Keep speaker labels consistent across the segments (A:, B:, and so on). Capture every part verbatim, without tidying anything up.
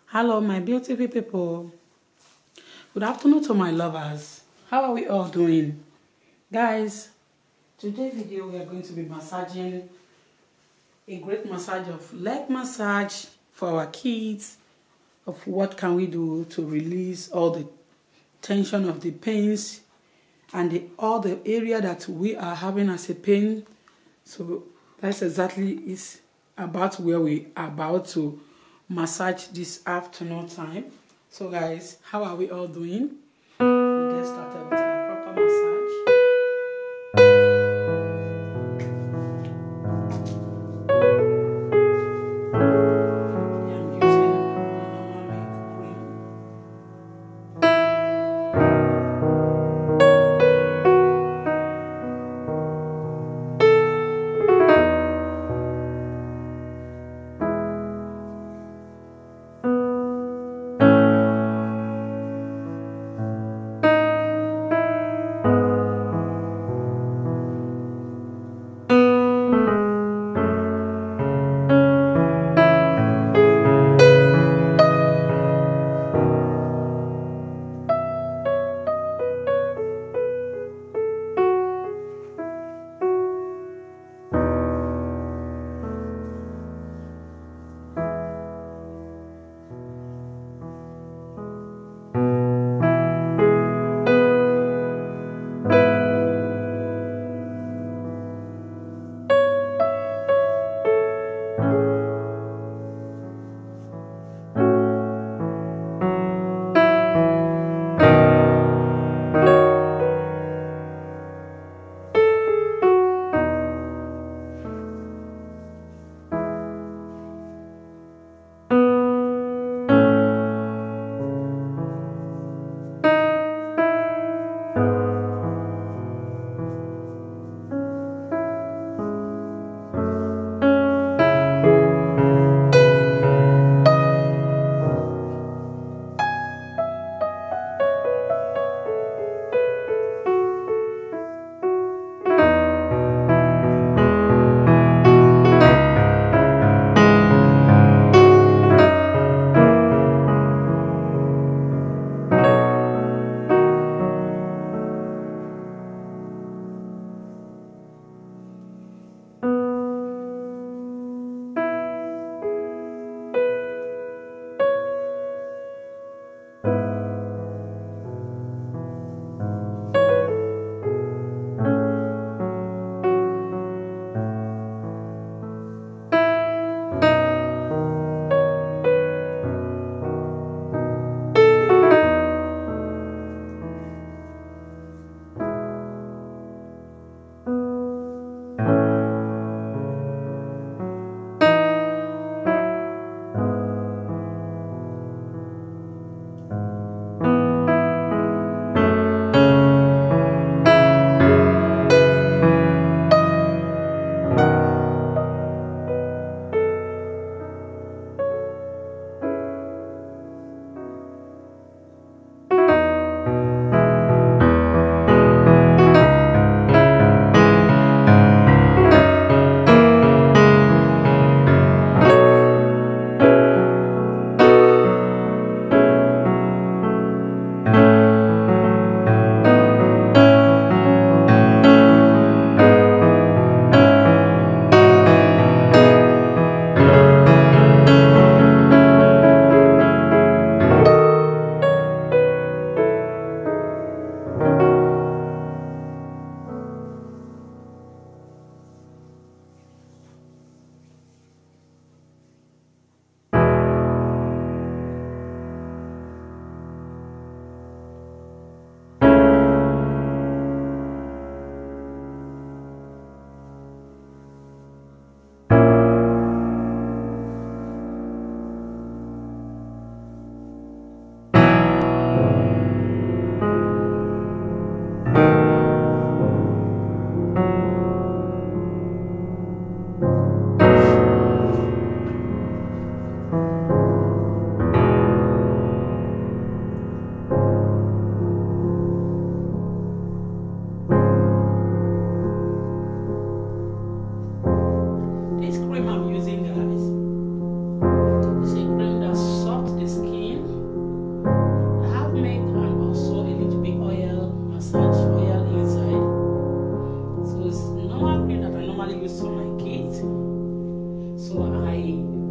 A: Hello, my beautiful people. Good afternoon to my lovers. How are we all doing? Guys, today's video we are going to be massaging a great massage of leg massage for our kids, of what can we do to release all the tension of the pains and the, all the area that we are having as a pain. So that's exactly is about where we are about to massage this afternoon time. So guys, how are we all doing? We get started with our proper massage. I'm using the normal cream.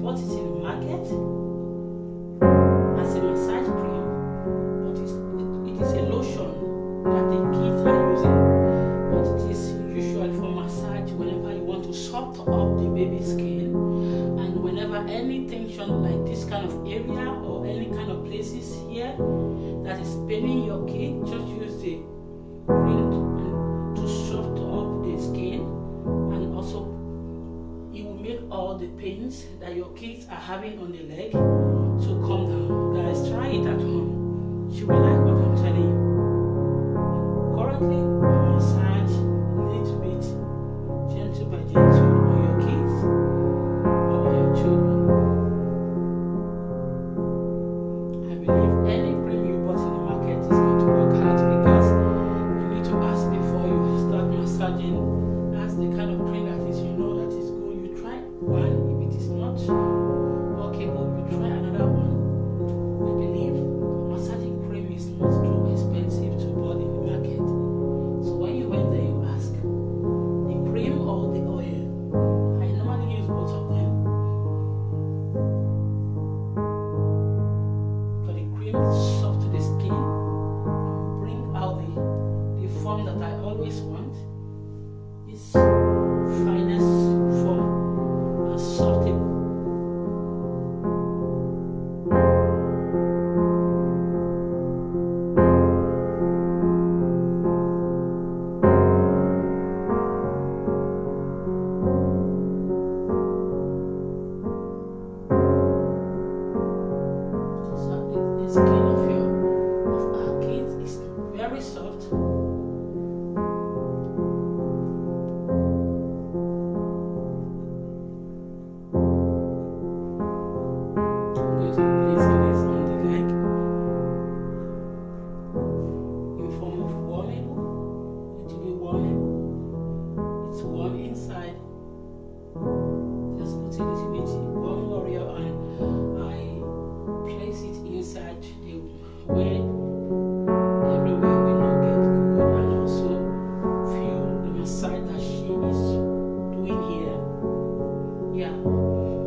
A: bought it in the market as a massage cream, but it's, it, it is a lotion that the kids are using. But it is usually for massage whenever you want to soft up the baby's skin, and whenever any tension like this kind of area or any kind of places here that is paining your kid, just use the cream to, to soft up the skin, and also it will make all the pains that your kids are having on the leg to calm down. Guys, try it at home. She will like what I'm telling you. Currently, I massage a little bit, gentle by gentle, on your kids or on your children. I believe any cream you bought in the market is going to work out, because you need to ask before you start massaging. Ask the kind of cream that is, you know, that is good. You try one. If it is not workable, you try another one. I believe massaging cream is not too expensive to buy in the market. So when you went there, you ask the cream or the oil. I normally use both of them. For the cream soft to the skin, bring out the, the form that I always want. It's finest form and softable. The skin of your of our kids is very soft. I'm going to place this on the leg in form of warmable. It will be warmable. It's warm inside. Just put a little bit warm warrior, and I place it inside the way everywhere will not get good, and also feel the massage that she is doing here. Yeah.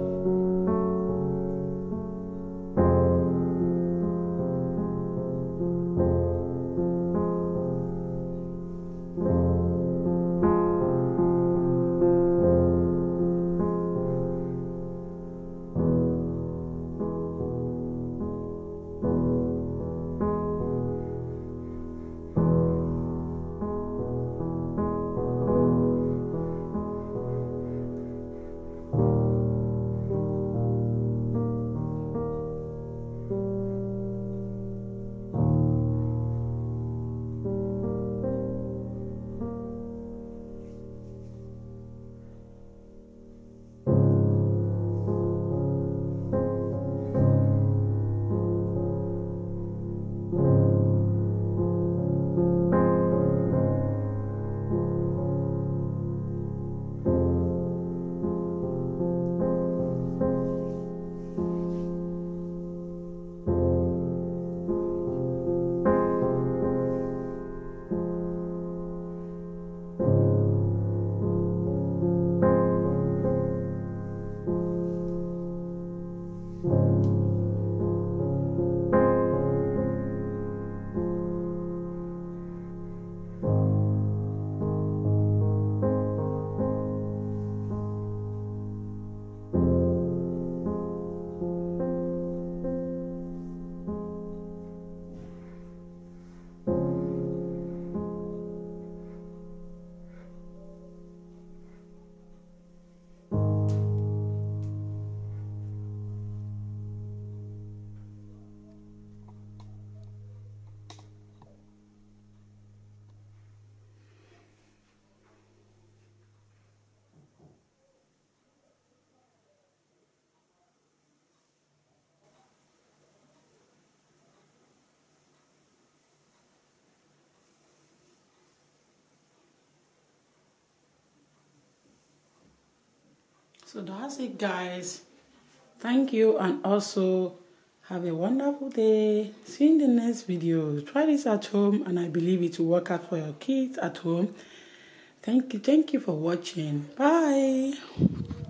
A: So that's it, guys. Thank you, and also have a wonderful day. See you in the next video. Try this at home, and I believe it will work out for your kids at home. Thank you. Thank you for watching. Bye.